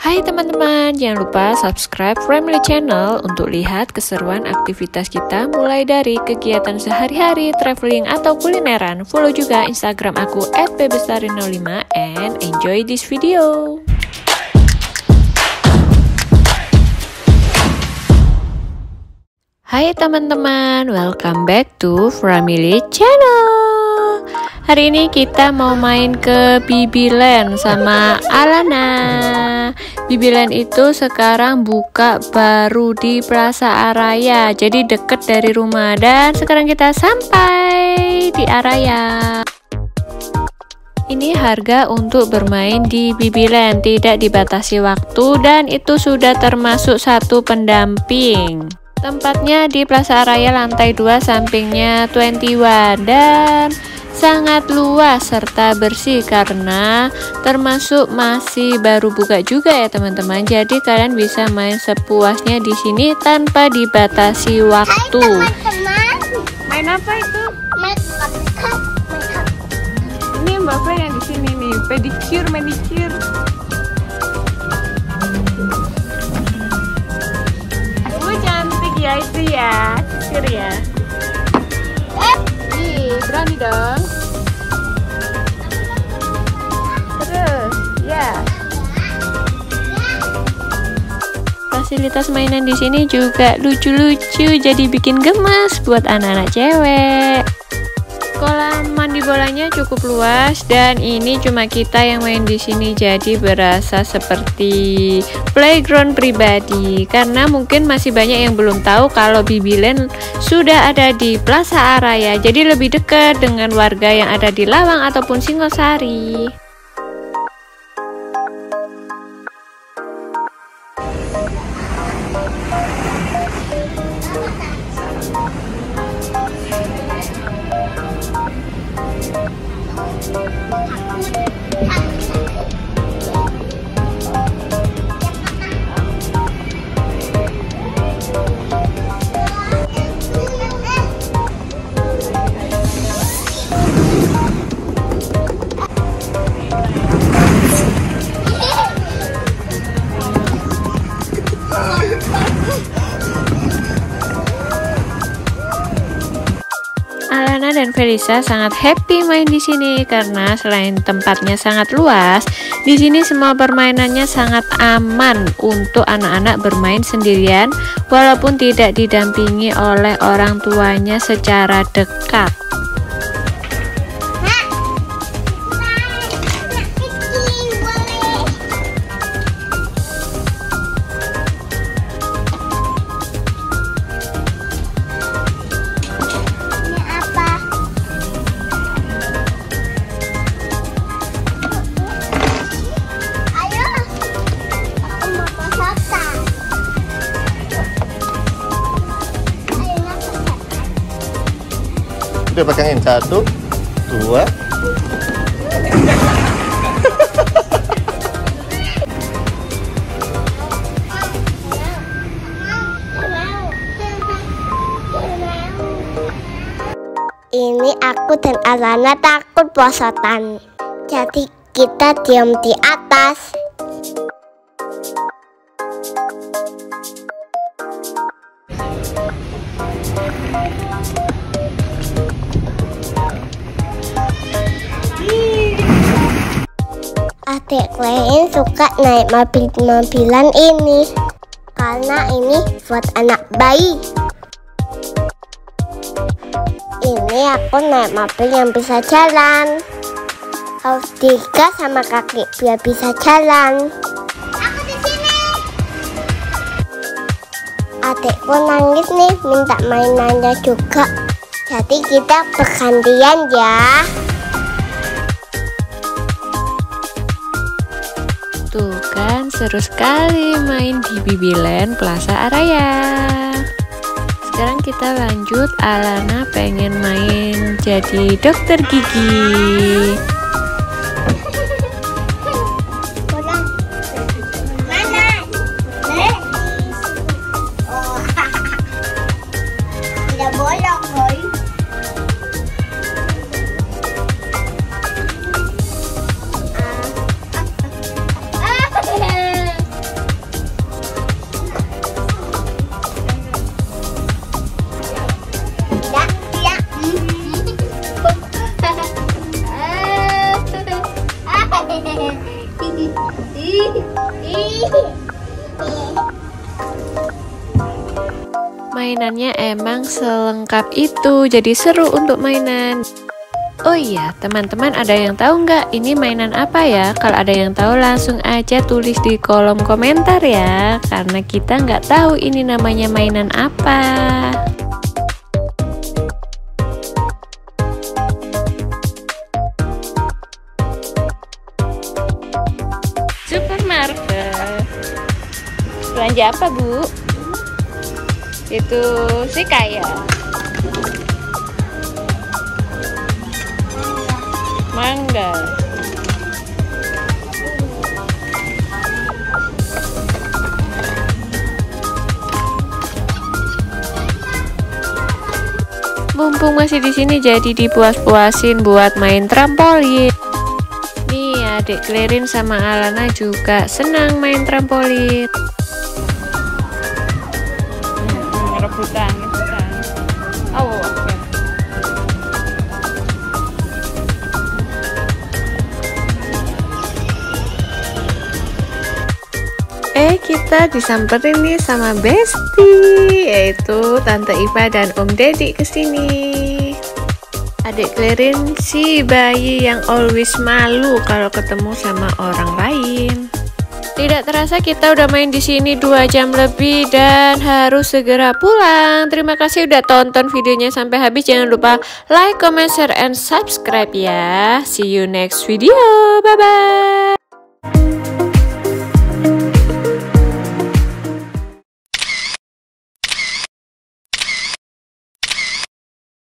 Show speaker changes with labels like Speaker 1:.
Speaker 1: Hai teman-teman, jangan lupa subscribe Family Channel untuk lihat keseruan aktivitas kita mulai dari kegiatan sehari-hari, traveling atau kulineran. Follow juga Instagram aku @bbestari05 and enjoy this video. Hai teman-teman, welcome back to Family Channel. Hari ini kita mau main ke Bibiland sama Alana. Bibiland itu sekarang buka baru di Plaza Araya, jadi deket dari rumah. Dan sekarang kita sampai di Araya. Ini harga untuk bermain di Bibiland, tidak dibatasi waktu dan itu sudah termasuk satu pendamping. Tempatnya di Plaza Araya lantai 2, sampingnya 21 dan sangat luas serta bersih karena termasuk masih baru buka juga ya teman-teman. Jadi kalian bisa main sepuasnya di sini tanpa dibatasi waktu.
Speaker 2: Hai teman-teman.
Speaker 1: Main apa itu?
Speaker 2: Make up.
Speaker 1: Ini Mbak Fre yang di sini nih, pedicure, manicure. Aku cantik ya itu ya, sisir ya. Berani dong. Terus, ya. Fasilitas mainan di sini juga lucu-lucu, jadi bikin gemes buat anak-anak cewek. Kolam mandi bolanya cukup luas dan ini cuma kita yang main di sini, jadi berasa seperti playground pribadi. Karena mungkin masih banyak yang belum tahu kalau Bibiland sudah ada di Plaza Araya, jadi lebih dekat dengan warga yang ada di Lawang ataupun Singosari. Alana dan Felisa sangat happy main di sini karena selain tempatnya sangat luas, di sini semua permainannya sangat aman untuk anak-anak bermain sendirian walaupun tidak didampingi oleh orang tuanya secara dekat.
Speaker 3: Udah pegangin 1, 2.
Speaker 2: Ini aku dan Alana takut posotan. Jadi kita diam di atas. Adik lain suka naik mobil-mobilan ini karena ini buat anak bayi. Ini aku naik mobil yang bisa jalan. Harus digas sama kaki biar bisa jalan. Aku di sini. Adikku nangis nih, minta mainannya juga. Jadi kita bergantian ya.
Speaker 1: Tuh kan, seru sekali main di Bibiland Plaza Araya. Sekarang kita lanjut, Alana pengen main jadi dokter gigi.
Speaker 2: Tidak bolong, boy.
Speaker 1: Mainannya emang selengkap itu, jadi seru untuk mainan. Oh iya, teman-teman ada yang tahu nggak ini mainan apa ya? Kalau ada yang tahu langsung aja tulis di kolom komentar ya, karena kita nggak tahu ini namanya mainan apa. Supermarket. Belanja apa, Bu? Itu sih kayak mangga. Mumpung masih di sini jadi dipuas-puasin buat main trampolin. Nih adik Klerin sama Alana juga senang main trampolin. Rebutan. Oh, oke. Kita disamperin nih sama Besti, yaitu Tante Iva dan Om Deddy kesini. Adik Klerin si bayi yang always malu kalau ketemu sama orang lain. Tidak terasa kita udah main di sini 2 jam lebih dan harus segera pulang. Terima kasih udah tonton videonya sampai habis. Jangan lupa like, comment, share, and subscribe ya. See you next video. Bye bye.